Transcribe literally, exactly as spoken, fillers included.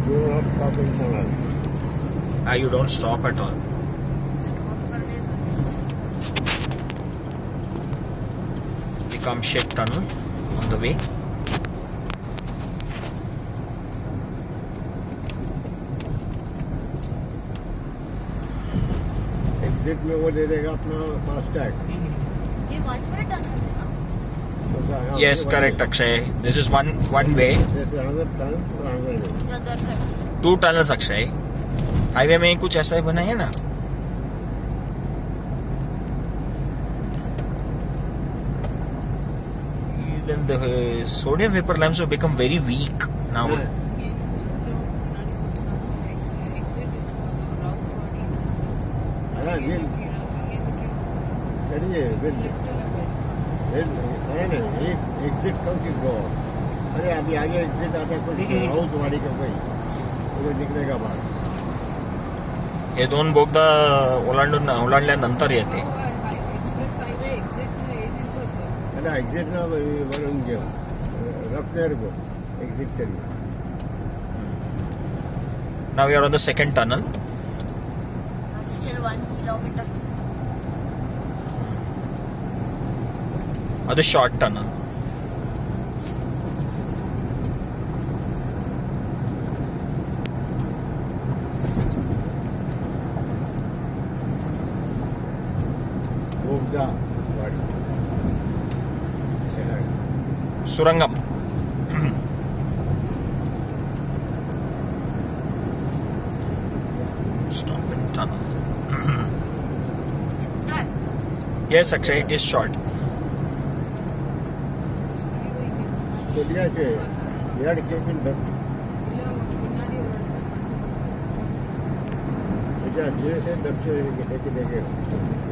You will not stop in tunnel. Ah, you don't stop at all. The Kamshet tunnel on the way. Exit में वो दे देगा अपना FASTag. ये one way tunnel है ना? Yes, correct, Akshay. This is one one way. This is another tunnel, another way. The other side. Two tunnels, Akshay. Highway में कुछ ऐसा ही बना है ना. Then the uh, sodium vapor lamps have become very weak now. हाँ ये चलिए bill bill नहीं नहीं एग्जिट कब की गो. अरे अभी आगे एग्जिट आता तो हाउस वाड़ी का कोई तो निकलेगा बाहर. हे दोन बोगदा ओलांडून ओलांडल्यानंतर येते. अरे एग्जिट ना वरून घेऊ रफनेर को एग्जिट करिए. Now we are on the second tunnel. That's still one kilometer. Or the short tunnel. बोगदा वाड़ी Surangam. Stop in tunnel. Yes, Akshay, it is short. चलिए के यार केबिन दब अच्छा जैसे दब से लेके देखे